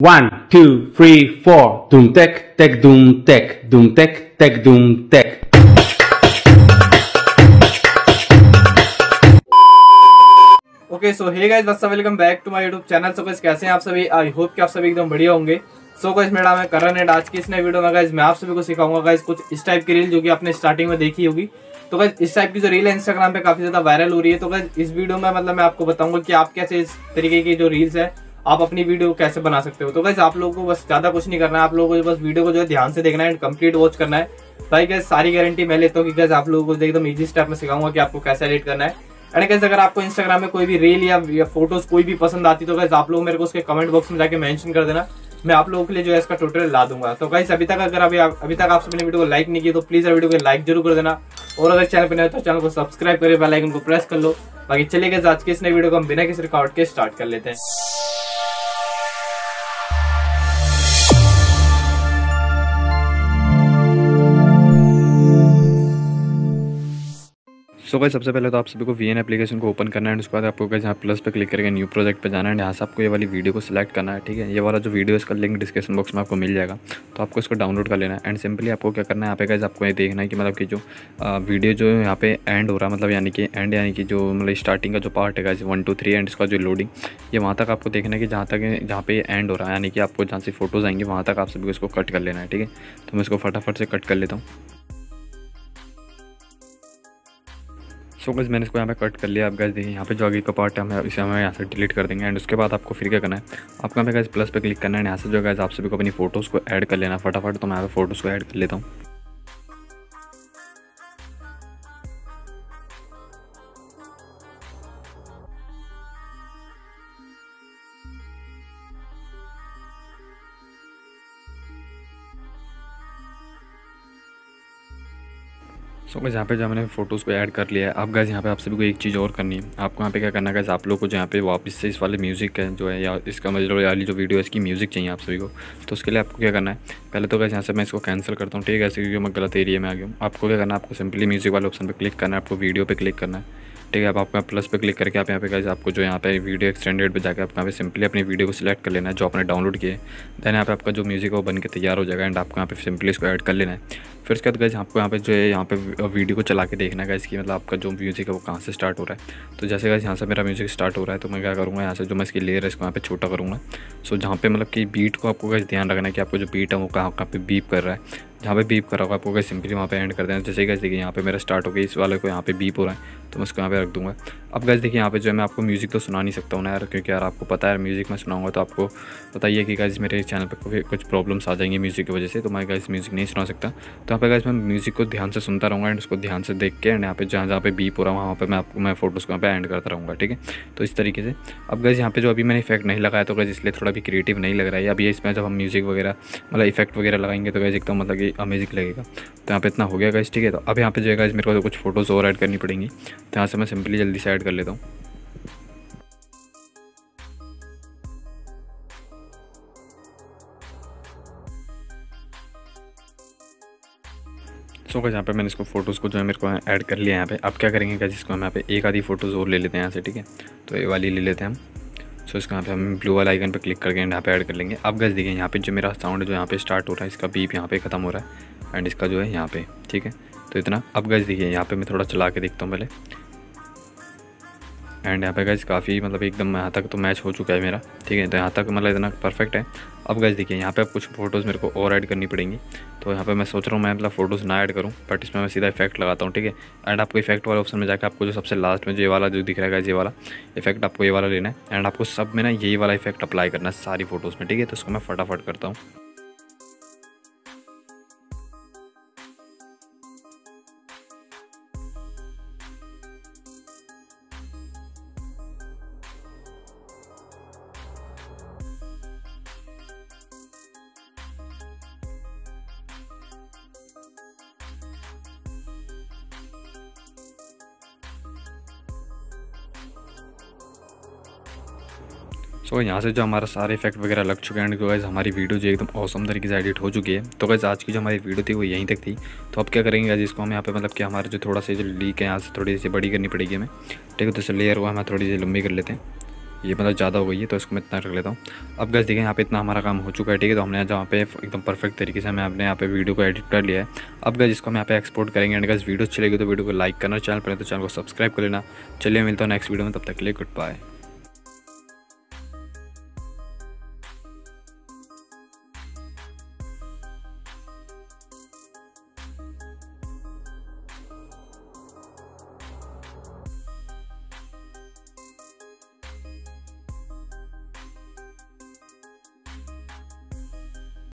One, two, three, four. Doom tech, tech, doom tech, doom tech, tech, doom tech. Okay so hey guys what's up, welcome back to my YouTube channel. So guys कैसे हैं आप सभी? I hope कि आप सभी एकदम बढ़िया होंगे। सो गाइस मेरा नाम है करण एंड आज की इस नए वीडियो में गाइस मैं आप सभी को सिखाऊंगा गाइस कुछ इस टाइप की रील जो कि आपने स्टार्टिंग में देखी होगी। तो गाइस इस टाइप की जो रील है इंस्टाग्राम पे काफी ज्यादा वायरल हो रही है। तो गाइस इस वीडियो में मतलब मैं आपको बताऊंगा कि आप कैसे इस तरीके की जो रील्स है आप अपनी वीडियो कैसे बना सकते हो। तो गाइस आप लोगों को बस ज्यादा कुछ नहीं करना है, आप लोगों को बस वीडियो को जो है ध्यान से देखना है एंड कंप्लीट वॉच करना है। भाई गाइस सारी गारंटी मैं लेता हूँ कि गाइस आप लोगों को एकदम इजी स्टेप में सिखाऊंगा कि आपको कैसे एडिट करना है। एंड गाइस अगर आपको इंस्टाग्राम में कोई भी रील या फोटोज कोई भी पसंद आती तो गाइस आप लोग मेरे को उसके कमेंट बॉक्स में जाके मेंशन कर देना, मैं आप लोगों के लिए जो है इसका ट्यूटोरियल ला दूंगा। तो गाइस अभी तक आप सभी वीडियो को लाइक नहीं किया तो प्लीज वीडियो को लाइक जरूर कर देना और अगर चैनल पर नए हो तो चैनल को सब्सक्राइब करके बेल आइकन को प्रेस कर लो। बाकी चलिए गाइस आज के इस नए वीडियो को हम बिना किसी रुकावट के स्टार्ट कर लेते हैं। सो गाइस सबसे पहले तो आप सभी को वीएन एप्लीकेशन को ओपन करना है। उसके बाद आपको गाइस यहाँ प्लस पे क्लिक करके न्यू प्रोजेक्ट पे जाना है। यहाँ से आपको ये वाली वीडियो को सिलेक्ट करना है, ठीक है। ये वाला जो वीडियो है इसका लिंक डिस्क्रिप्शन बॉक्स में आपको मिल जाएगा, तो आपको इसको डाउनलोड कर लेना है। एंड सिंपली आपको क्या करना है, यहाँ पे गाइस आपको ये देखना है कि मतलब कि जो वीडियो जो यहाँ पे एंड हो रहा है, मतलब यानी कि जो मतलब स्टार्टिंग का जो पार्ट है गाइस 1 2 3 एंड इसका जो लोडिंग ये वहाँ तक आपको देखना है कि जहाँ पे एंड हो रहा है, यानी कि आपको जहाँ से फोटोज़ आएंगे वहाँ तक आप सभी को इसको कट कर लेना है, ठीक है। तो मैं इसको फटाफट से कट कर लेता हूँ। सो गाइस मैंने इसको यहाँ पे कट कर लिया। आप गाइस देखिए यहाँ पे जो आगे का पार्ट है इसे हमें यहाँ से डिलीट कर देंगे। एंड उसके बाद आपको फिर क्या करना है, आपको यहाँ पे गाइस प्लस पे क्लिक करना है। यहाँ से जो गाइस आप सभी को अपनी फोटोज़ को ऐड कर लेना फटाफट। तो मैं यहाँ पे फोटोज़ को ऐड कर लेता हूँ। सो गाइस यहाँ पे जो मैंने फ़ोटोज़ को ऐड कर लिया है। अब गाइस यहाँ पे आप सभी को एक चीज़ और करनी है। आपको यहाँ पे क्या करना है गाइस, आप लोग को जो यहाँ पे वापस से इस वाले म्यूज़िक है जो है या इसका मतलब वाली जो वीडियो है इसकी म्यूज़िक चाहिए आप सभी को। तो उसके लिए आपको क्या करना है, पहले तो गाइस यहाँ से मैं इसको कैंसिल करता हूँ, ठीक है। ऐसे क्योंकि मैं गलत एरिया में आ गया हूँ। आपको क्या करना है, आपको सिंपली म्यूज़िक वाले ऑप्शन पर क्लिक करना है, आपको वीडियो पर क्लिक करना है, ठीक है। अब आपका प्लस पे क्लिक करके आप यहाँ पे गाइस आपको जो यहाँ पे वीडियो एक्सटेंडेड पे जाकर आप यहाँ पे सिंपली अपनी वीडियो को सिलेक्ट कर लेना है जो आपने डाउनलोड किया है। देन यहाँ पे आपका जो म्यूज़िक है वो बन के तैयार हो जाएगा एंड आपको यहाँ पे सिंपली इसको ऐड कर लेना है। फिर उसके बाद गाइस आपको यहाँ पे जो है यहाँ पे वीडियो को चला के देखना है गाइस कि मतलब आपका जो म्यूज़िक है वो कहाँ से स्टार्ट हो रहा है। तो जैसे गाइस यहाँ से मेरा म्यूज़िक स्टार्ट हो रहा है तो मैं क्या करूँगा, यहाँ से जो मैं इसकी लेयर है इसको यहाँ पे छोटा करूँगा। सो जहाँ पे मतलब कि बीट को आपको गाइस ध्यान रखना है कि आपको जो बीट है वो कहाँ पे बीप कर रहा है। जहाँ पे बीप कर रहा होगा आपको गाइस सिंपली वहाँ पे एंड कर देना। जैसे गाइस देखिए यहाँ पे मेरा स्टार्ट हो गया, इस वाले को यहाँ पे बीप हो रहा है तो मैं उसको यहाँ पे रख दूँगा। अब गाइस देखिए यहाँ पे जो है मैं आपको म्यूज़िक तो सुना नहीं सकता हूँ ना यार, क्योंकि यार आपको पता है म्यूज़िक में सुनाऊंगा तो आपको बताइए कि गाइस मेरे चैनल पे कुछ प्रॉब्लम्स आ जाएंगी म्यूज़िक की वजह से, तो मैं गाइस म्यूज़िक नहीं सुना सकता। तो यहाँ पे गाइस मैं म्यूज़िक को ध्यान से सुनता रहूँगा एंड उसको ध्यान से देख के एंड यहाँ पे जहाँ पे बीप हो रहा है वहाँ पे मैं फोटोज़ को यहाँ पे एंड करता रहूँगा, ठीक है। तो इस तरीके से अब गाइस यहाँ पे जो अभी मैंने इफेक्ट नहीं लगाया तो गाइस इसलिए थोड़ा भी क्रिएटिव नहीं लग रहा है। अभी इसमें जब हम म्यूज़िक वगैरह मतलब इफेक्ट वगैरह लगाएंगे तो गाइस एकदम मतलब कि अमेजिंग लगेगा। तो यहाँ पे इतना हो गया गाइस, ठीक है। तो अब यहाँ पे जो है गाइस मेरे को कुछ फोटोज़ और ऐड करनी पड़ेंगी, तो यहाँ से मैं सिंपली जल्दी से ऐड कर लेता हूँ। सो गाइस यहाँ पे मैंने इसको फोटोज़ को जो है मेरे को ऐड कर लिया यहाँ पे। अब क्या करेंगे गाइस, इसको हम यहाँ पे एक आधी फ़ोटोज़ और ले लेते हैं यहाँ से, ठीक है। तो ये वाली ले लेते हैं हम। सो इसको यहाँ पे हम ब्लू वाला आइकन पे क्लिक करके यहाँ पे ऐड कर लेंगे। अब गाइस देखिए यहाँ पे जो मेरा साउंड है जो यहाँ पे स्टार्ट हो रहा है इसका बीप यहाँ पे ख़त्म हो रहा है एंड इसका जो है यहाँ पे, ठीक है। तो इतना। अब गाइस देखिए यहाँ पे मैं थोड़ा चला के देखता हूँ पहले एंड यहाँ पे गाइस काफ़ी मतलब एकदम यहाँ तक तो मैच हो चुका है मेरा, ठीक है। तो यहाँ तक मतलब इतना परफेक्ट है। अब गाइस देखिए यहाँ पे अब कुछ फ़ोटोज़ मेरे को और ऐड करनी पड़ेंगी। तो यहाँ पे मैं सोच रहा हूँ मैं मतलब फ़ोटोज़ ना ऐड करूँ बट इसमें मैं सीधा इफेक्ट लगाता हूँ, ठीक है। एंड आपको इफेक्ट वाले ऑप्शन में जाकर आपको जो सबसे लास्ट में जो ये वाला जो दिख रहा है गाइस ये वाला इफेक्ट आपको ये वाला लेना है एंड आपको सब में ना यही वाला इफेक्ट अप्लाई करना है सारी फ़ोटोज़ में, ठीक है। तो इसको मैं फटाफट करता हूँ। सो यहाँ से जो हमारा सारे इफेक्ट वगैरह लग चुके हैं एंड गाइस हमारी वीडियो जो एकदम औसम तरीके से एडिट हो चुकी है। तो गाइस आज की जो हमारी वीडियो थी वो यहीं तक थी। तो अब क्या करेंगे गाइस, इसको हम यहाँ पे मतलब कि हमारे जो थोड़ा सा जो लीक है यहाँ से थोड़ी सी बड़ी करनी पड़ेगी हमें, ठीक है। तो इसे लेयर हुआ हम थोड़ी सी लंबी कर लेते हैं ये मतलब ज़्यादा हो गई है, तो इसको मैं इतना रख लेता हूँ। अब गाइस देखिए यहाँ पे इतना हमारा काम हो चुका है, ठीक है। तो हमने जहाँ पे एकदम परफेक्ट तरीके से हमने अपने यहाँ पे वीडियो को एडिट कर लिया है। अब गाइस इसको हम यहाँ पे एक्सपोर्ट करेंगे। एंड गाइस वीडियो अच्छी लगी तो वीडियो को लाइक करना, चैनल पर तो चैनल को सब्सक्राइब कर लेना। चलिए मिलता हूँ नेक्स्ट वीडियो में, तब तक के लिए गुड बाय।